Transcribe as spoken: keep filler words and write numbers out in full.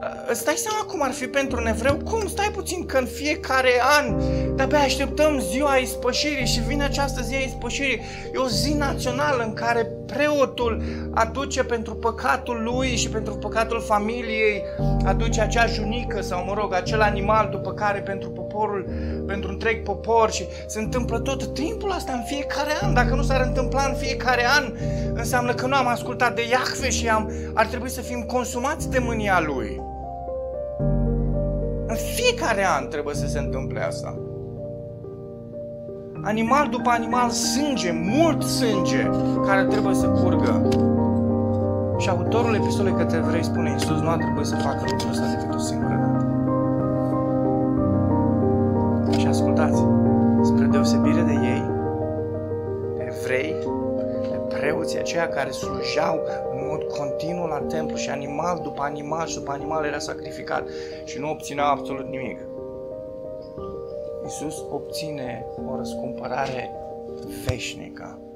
Îți dai seama cum ar fi pentru un evreu? Cum? Stai puțin, că în fiecare an de-abia așteptăm ziua ispășirii și vine această zi a ispășirii. E o zi națională în care preotul aduce pentru păcatul lui și pentru păcatul familiei, aduce acea junică sau, mă rog, acel animal după care pentru poporul, pentru întreg popor, și se întâmplă tot timpul asta în fiecare an. Dacă nu s-ar întâmpla în fiecare an, înseamnă că nu am ascultat de Iahve și am, ar trebui să fim consumați de mânia lui. În fiecare an trebuie să se întâmple asta. Animal după animal, sânge, mult sânge, care trebuie să curgă. Și autorul epistolei către evrei spune: Iisus nu a trebuit să facă lucrul ăsta decât o singură dată. Și ascultați, spre deosebire de ei, de evrei, de preoții aceia care slujeau în mod continuu la templu și animal după animal și după animal era sacrificat și nu obțineau absolut nimic, Iisus obține o răscumpărare veșnică.